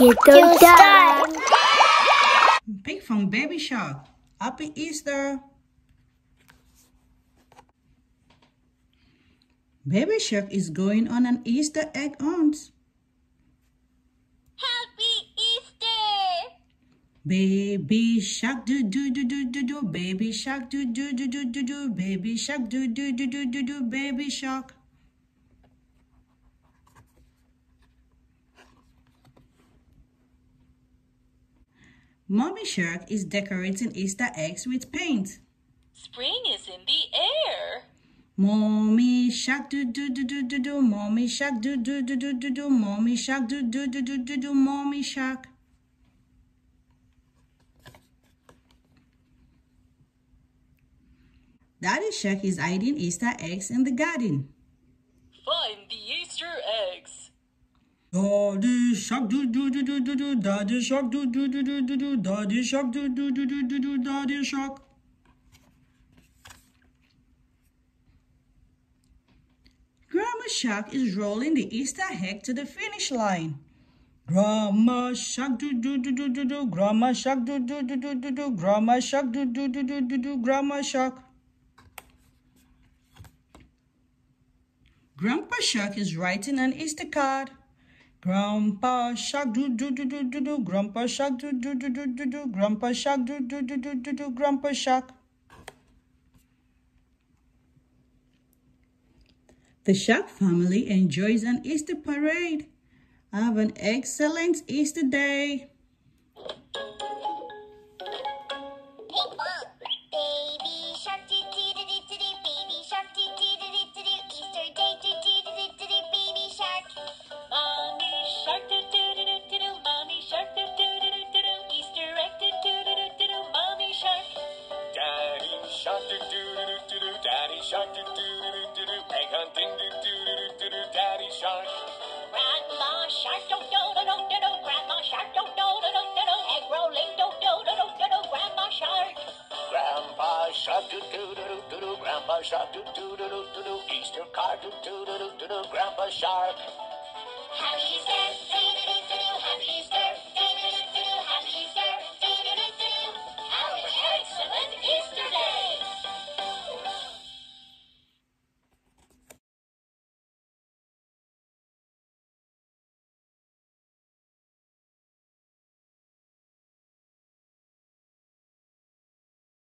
Kiddo time. Pinkfong Baby Shark. Happy Easter. Baby Shark is going on an Easter egg hunt. Happy Easter! Baby Shark do do do do do do. Baby Shark do do do do do do. Baby Shark do do do do do do. Baby Shark. Mommy Shark is decorating Easter eggs with paint. Spring is in the air. Mommy Shark do do do do do do. Mommy Shark do do do do do do. Mommy Shark do do do do do do. Mommy Shark. Daddy Shark is hiding Easter eggs in the garden. Find the Easter eggs. Daddy Shark do do do do do do. Daddy Shark do do do do do do. Daddy Shark do do do do do do. Daddy Shark. Grandma Shark is rolling the Easter egg to the finish line. Grandma Shark do do do do do do. Grandma Shark do do do do do do. Grandma Shark do do do do do do. Grandma Shark. Grandpa Shark is writing an Easter card. Grandpa Shark do do do do do do. Grandpa Shark do do do do do do. Grandpa Shark do do do do do do. Grandpa Shark. The Shark family enjoys an Easter parade. Have an excellent Easter day. Baby shark doo doo doo doo doo. Baby shark doo doo doo doo doo. Easter day doo doo doo doo doo. Baby shark. Mommy shark do do do do do do. Mommy shark do do do do do do. Easter egg do do do do do do. Mommy shark. Daddy shark do do do do do. Daddy shark do do do do do. Egg hunting do do do do do. Daddy shark. Grandma shark do do do do do do. Grandma shark do do do do do do. Egg rolling do do do do do do. Grandma shark. Grandpa shark do do do do do. Grandpa shark do do do do do. Easter card do do do do do. Grandpa shark. Happy Easter.